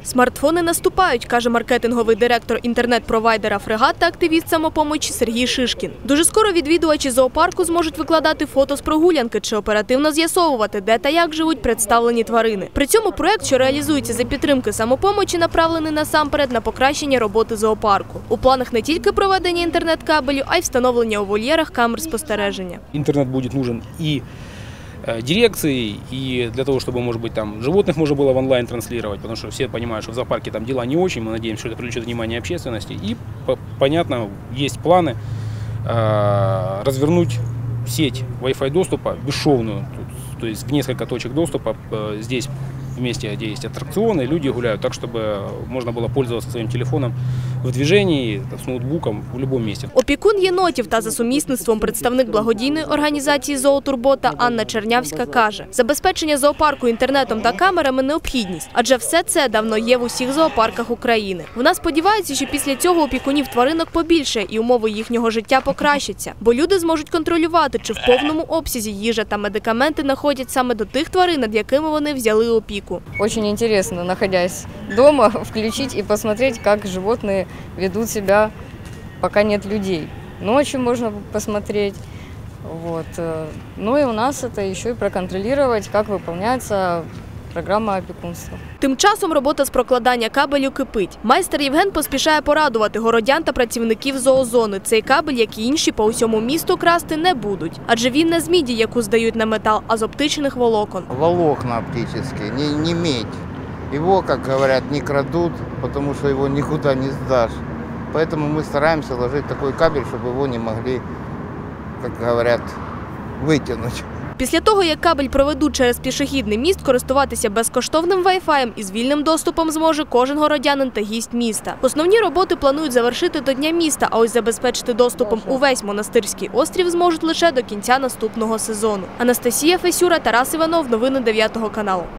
Смартфони наступають, каже маркетинговий директор інтернет-провайдера «Фрегат» та активіст «Самопомочі» Сергій Шишкін. Дуже скоро відвідувачі зоопарку зможуть викладати фото з прогулянки чи оперативно з'ясовувати, де та як живуть представлені тварини. При цьому проект, що реалізується за підтримки «Самопомочі», направлений насамперед на покращення роботи зоопарку. У планах не тільки проведення інтернет-кабелю, а й встановлення у вольєрах камер спостереження. Интернет будет нужен и дирекции, и для того, чтобы, может быть, там животных можно было в онлайн транслировать, потому что все понимают, что в зоопарке там дела не очень, мы надеемся, что это привлечет внимание общественности. И, понятно, есть планы развернуть сеть Wi-Fi доступа бесшовную, то есть в несколько точек доступа здесь, в месте, где есть аттракционы, люди гуляют так, чтобы можно было пользоваться своим телефоном в движении, с ноутбуком в любом месте. Опікун єнотів та за сумісництвом представник благодійної організації «Зоотурбота» Анна Чернявська каже, забезпечення зоопарку інтернетом та камерами – необхідність, адже все це давно є в усіх зоопарках України. Вона сподівається, що після цього опікунів тваринок побільше і умови їхнього життя покращаться, бо люди зможуть контролювати, чи в повному обсязі їжа та медикаменти находять саме до тих тварин, над якими вони взяли опіку. Очень интересно, находясь дома, включить и посмотреть, как животные ведут себя, пока нет людей. Ночью можно посмотреть. Вот. Ну и у нас это еще и проконтролировать, как выполняется програма опікунства. Тим часом робота з прокладання кабелю кипить. Майстер Євген поспішає порадувати городян та працівників зоозони. Цей кабель, як і інші, по усьому місту красти не будуть. Адже він не з міді, яку здають на метал, а з оптичних волокон. Волокна оптические, не медь. Его, как говорят, не крадут, потому что его никуда не сдашь. Поэтому мы стараемся ложить такой кабель, чтобы его не могли, как говорят, вытянуть. Після того, як кабель проведуть через пішохідний міст, користуватися безкоштовним Wi-Fi і з вільним доступом зможе кожен городянин та гість міста. Основні роботи планують завершити до Дня міста, а ось забезпечити доступом увесь Монастирський острів зможуть лише до кінця наступного сезону. Анастасія Фесюра, Тарас Іванов. Новини 9 каналу.